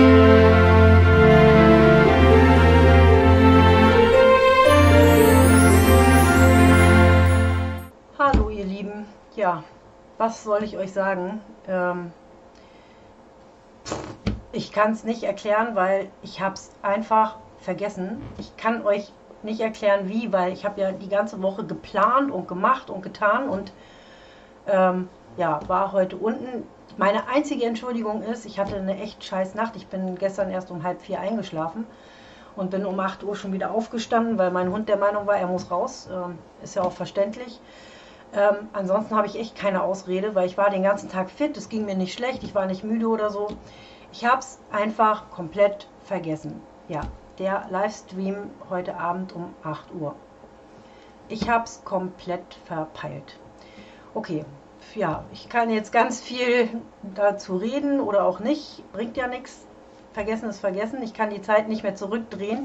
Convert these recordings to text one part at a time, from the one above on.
Hallo ihr Lieben, ja, was soll ich euch sagen? Ich kann es nicht erklären, weil ich habe es einfach vergessen. Ich kann euch nicht erklären wie, weil ich habe ja die ganze Woche geplant und gemacht und getan und ja, war heute unten. Meine einzige Entschuldigung ist, ich hatte eine echt scheiß Nacht. Ich bin gestern erst um 3:30 eingeschlafen und bin um 8 Uhr schon wieder aufgestanden, weil mein Hund der Meinung war, er muss raus. Ist ja auch verständlich. Ansonsten habe ich echt keine Ausrede, weil ich war den ganzen Tag fit, es ging mir nicht schlecht, ich war nicht müde oder so. Ich habe es einfach komplett vergessen. Ja, der Livestream heute Abend um 8 Uhr. Ich habe es komplett verpeilt. Okay, ja, ich kann jetzt ganz viel dazu reden oder auch nicht, bringt ja nichts. Vergessen ist vergessen, ich kann die Zeit nicht mehr zurückdrehen.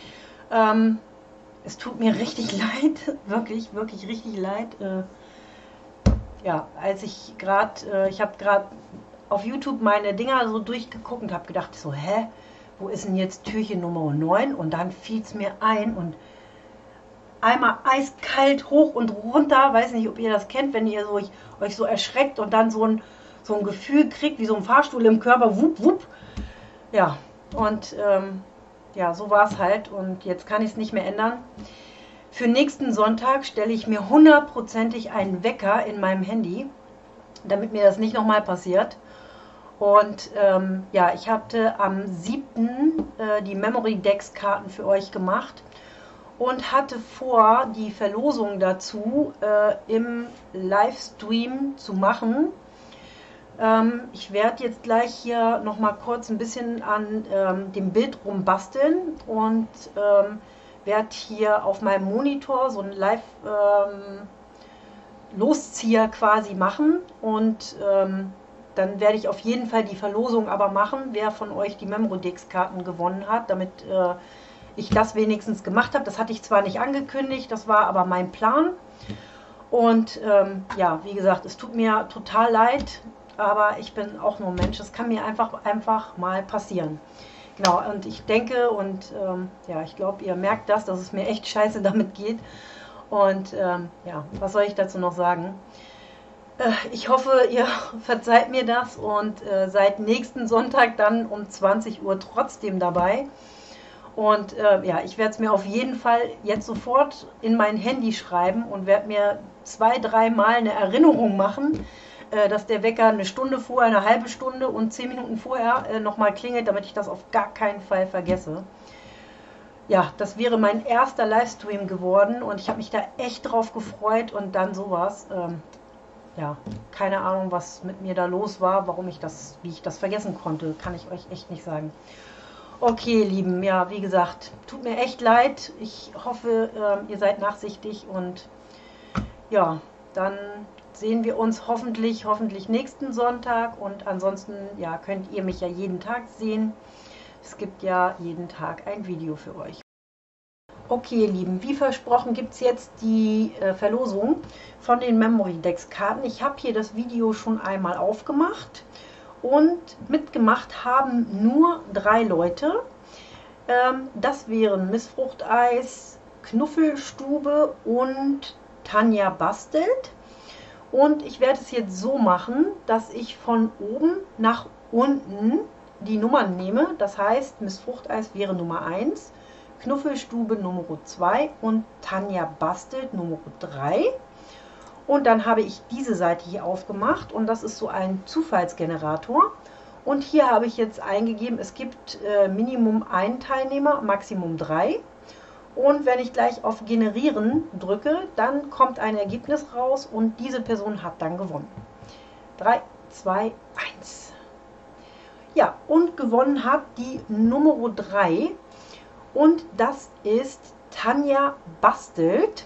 Es tut mir richtig leid, wirklich, wirklich richtig leid. Ja, als ich habe gerade auf YouTube meine Dinger so durchgeguckt und habe gedacht so, hä, wo ist denn jetzt Türchen Nummer 9? Und dann fiel es mir ein und einmal eiskalt hoch und runter, weiß nicht, ob ihr das kennt, wenn ihr euch so erschreckt und dann so ein Gefühl kriegt, wie so ein Fahrstuhl im Körper, wupp, wupp. Ja, und ja, so war es halt und jetzt kann ich es nicht mehr ändern. Für nächsten Sonntag stelle ich mir hundertprozentig einen Wecker in meinem Handy, damit mir das nicht nochmal passiert. Und ja, ich hatte am 7. Die Memory Decks Karten für euch gemacht und hatte vor, die Verlosung dazu im Livestream zu machen. Ich werde jetzt gleich hier nochmal kurz ein bisschen an dem Bild rumbasteln und werde hier auf meinem Monitor so einen Live-Loszieher quasi machen und dann werde ich auf jeden Fall die Verlosung aber machen, wer von euch die Memory Decks Karten gewonnen hat, damit ich das wenigstens gemacht habe. Das hatte ich zwar nicht angekündigt, das war aber mein Plan. Und ja, wie gesagt, es tut mir total leid, aber ich bin auch nur ein Mensch. Das kann mir einfach mal passieren. Genau, und ich denke und ja, ich glaube, ihr merkt das, dass es mir echt scheiße damit geht. Und ja, was soll ich dazu noch sagen? Ich hoffe, ihr verzeiht mir das und seid nächsten Sonntag dann um 20 Uhr trotzdem dabei. Und ja, ich werde es mir auf jeden Fall jetzt sofort in mein Handy schreiben und werde mir 2-, 3 Mal eine Erinnerung machen, dass der Wecker eine Stunde vorher, eine halbe Stunde und 10 Minuten vorher nochmal klingelt, damit ich das auf gar keinen Fall vergesse. Ja, das wäre mein erster Livestream geworden und ich habe mich da echt drauf gefreut und dann sowas. Ja, keine Ahnung, was mit mir da los war, wie ich das vergessen konnte, kann ich euch echt nicht sagen. Okay, ihr Lieben, ja, wie gesagt, tut mir echt leid. Ich hoffe, ihr seid nachsichtig und ja, dann sehen wir uns hoffentlich nächsten Sonntag und ansonsten, ja, könnt ihr mich ja jeden Tag sehen. Es gibt ja jeden Tag ein Video für euch. Okay, ihr Lieben, wie versprochen gibt es jetzt die Verlosung von den Memory Decks Karten. Ich habe hier das Video schon einmal aufgemacht und mitgemacht haben nur 3 Leute. Das wären Miss Fruchteis, Knuffelstube und Tanja Bastelt. Und ich werde es jetzt so machen, dass ich von oben nach unten die Nummern nehme. Das heißt, Miss Fruchteis wäre Nummer 1. Knuffelstube Nummer 2 und Tanja Bastelt Nummer 3. Und dann habe ich diese Seite hier aufgemacht und das ist so ein Zufallsgenerator. Und hier habe ich jetzt eingegeben, es gibt Minimum 1 Teilnehmer, Maximum 3. Und wenn ich gleich auf Generieren drücke, dann kommt ein Ergebnis raus und diese Person hat dann gewonnen. 3, 2, 1. Ja, und gewonnen hat die Nummer 3. Und das ist Tanja Bastelt.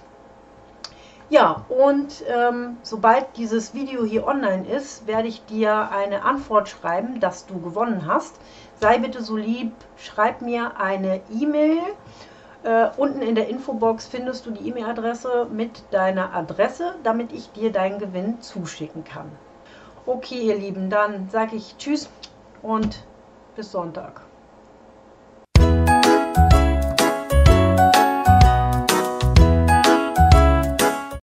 Ja, und sobald dieses Video hier online ist, werde ich dir eine Antwort schreiben, dass du gewonnen hast. Sei bitte so lieb, schreib mir eine E-Mail. Unten in der Infobox findest du die E-Mail-Adresse mit deiner Adresse, damit ich dir deinen Gewinn zuschicken kann. Okay, ihr Lieben, dann sage ich Tschüss und bis bis Sonntag.